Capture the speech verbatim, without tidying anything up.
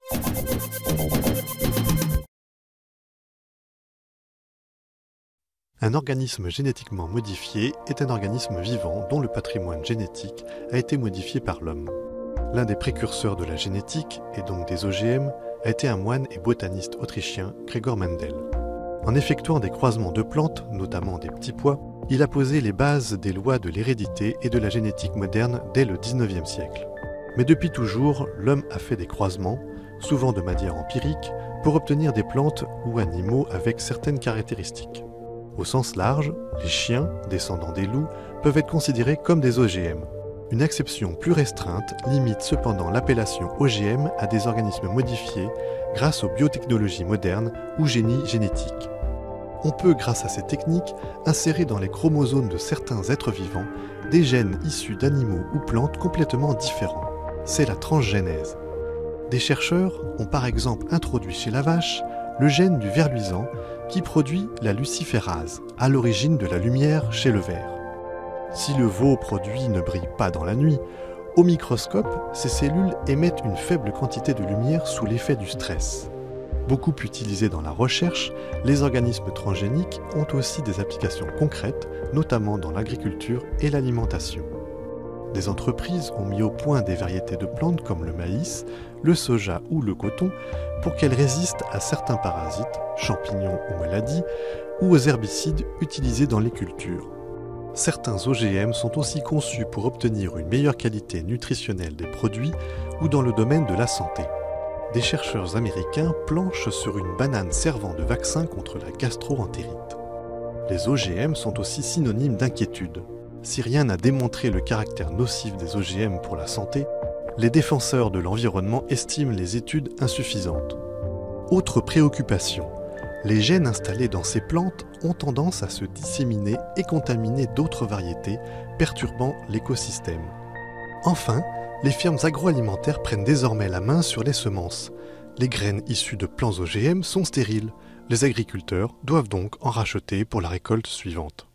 Un organisme génétiquement modifié est un organisme vivant dont le patrimoine génétique a été modifié par l'homme. L'un des précurseurs de la génétique, et donc des O G M, a été un moine et botaniste autrichien, Gregor Mendel. En effectuant des croisements de plantes, notamment des petits pois, il a posé les bases des lois de l'hérédité et de la génétique moderne dès le dix-neuvième siècle. Mais depuis toujours, l'homme a fait des croisements, souvent de manière empirique, pour obtenir des plantes ou animaux avec certaines caractéristiques. Au sens large, les chiens, descendants des loups, peuvent être considérés comme des O G M. Une acception plus restreinte limite cependant l'appellation O G M à des organismes modifiés grâce aux biotechnologies modernes ou génie génétique. On peut, grâce à ces techniques, insérer dans les chromosomes de certains êtres vivants des gènes issus d'animaux ou plantes complètement différents. C'est la transgénèse. Des chercheurs ont par exemple introduit chez la vache le gène du ver luisant qui produit la luciférase, à l'origine de la lumière chez le ver. Si le veau produit ne brille pas dans la nuit, au microscope, ces cellules émettent une faible quantité de lumière sous l'effet du stress. Beaucoup utilisés dans la recherche, les organismes transgéniques ont aussi des applications concrètes, notamment dans l'agriculture et l'alimentation. Des entreprises ont mis au point des variétés de plantes comme le maïs, le soja ou le coton pour qu'elles résistent à certains parasites, champignons ou maladies, ou aux herbicides utilisés dans les cultures. Certains O G M sont aussi conçus pour obtenir une meilleure qualité nutritionnelle des produits ou dans le domaine de la santé. Des chercheurs américains planchent sur une banane servant de vaccin contre la gastro-entérite. Les O G M sont aussi synonymes d'inquiétude. Si rien n'a démontré le caractère nocif des O G M pour la santé, les défenseurs de l'environnement estiment les études insuffisantes. Autre préoccupation, les gènes installés dans ces plantes ont tendance à se disséminer et contaminer d'autres variétés, perturbant l'écosystème. Enfin, les firmes agroalimentaires prennent désormais la main sur les semences. Les graines issues de plants O G M sont stériles. Les agriculteurs doivent donc en racheter pour la récolte suivante.